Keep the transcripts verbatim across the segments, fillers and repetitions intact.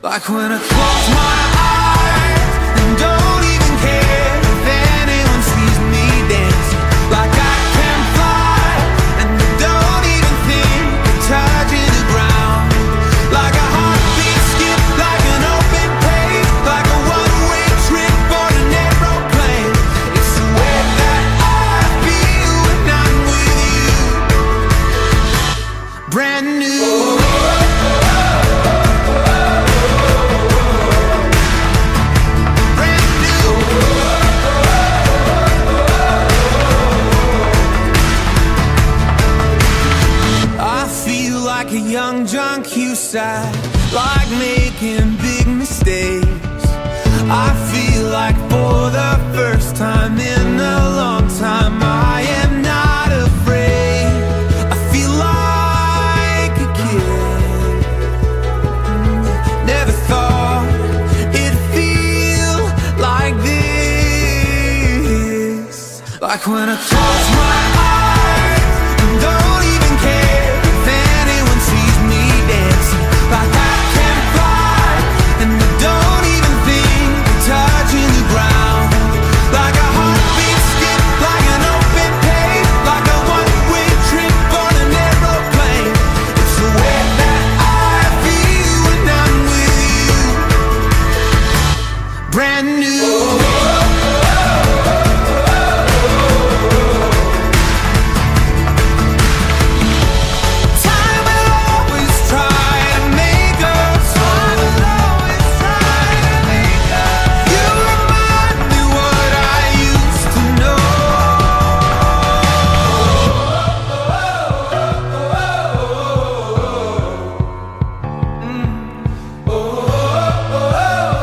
Like when I close my eyes and don't even care if anyone sees me dancing. Like I can fly and I don't even think of touching the ground. Like a heartbeat skip, like an open page, like a one-way trip on an aeroplane. It's the way that I feel when I'm with you. Brand new. Like a young John Cusack, like making big mistakes. I feel like for the first time in a long time I am not afraid. I feel like a kid. Never thought it'd feel like this. Like when I close my eyes and don't even care if anyone sees me dancing. Like I can fly and I don't even think of touching the ground. Like a heartbeat skip, like an open page, like a one-way trip on an aeroplane. It's the way that I feel when I'm with you. Brand new.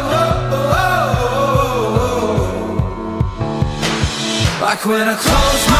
Like when I close